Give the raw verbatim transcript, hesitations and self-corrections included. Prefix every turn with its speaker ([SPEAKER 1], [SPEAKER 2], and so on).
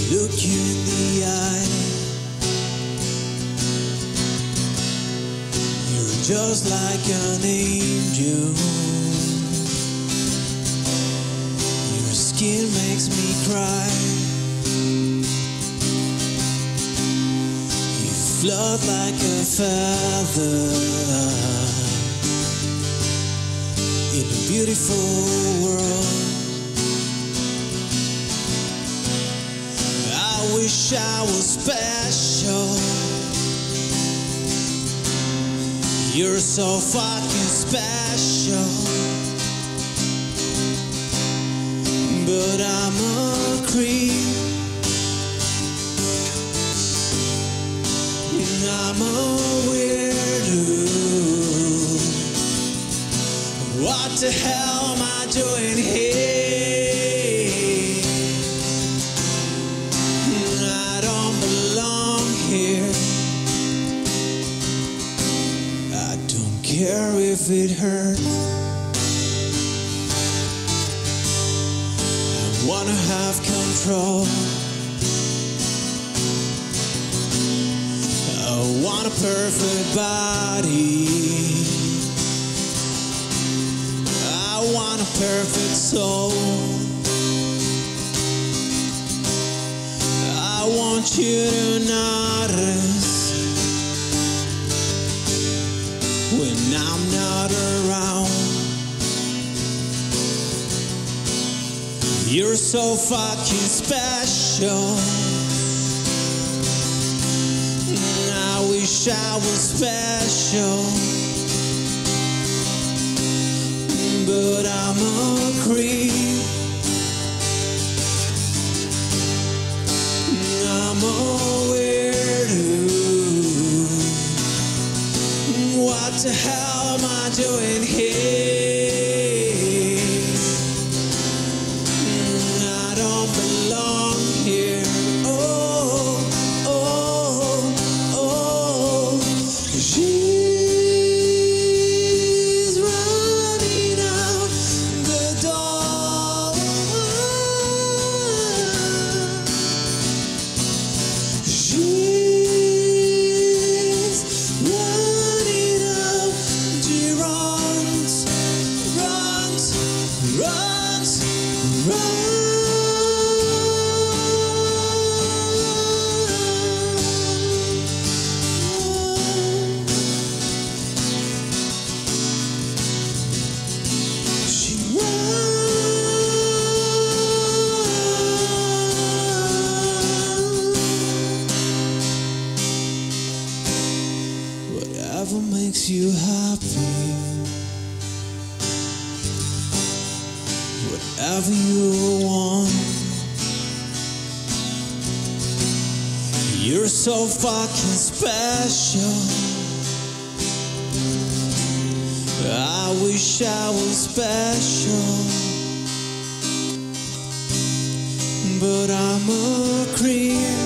[SPEAKER 1] look you in the eye. You're just like an angel. Your skin makes me cry. You float like a feather in a beautiful world. I wish I was special. You're so fucking special. But I'm a creep, and I'm a weirdo. What the hell am I doing here? I don't belong here. I don't care if it hurts. I wanna have control. I want a perfect body. I want a perfect soul. I want you to notice when I'm not around. You're so fucking special. I wish I was special. But I'm a creep. I'm a weirdo. What the hell am I doing here? I don't belong here. Oh, oh, oh. She whatever makes you happy, whatever you want. You're so fucking special. I wish I was special, but I'm a creep.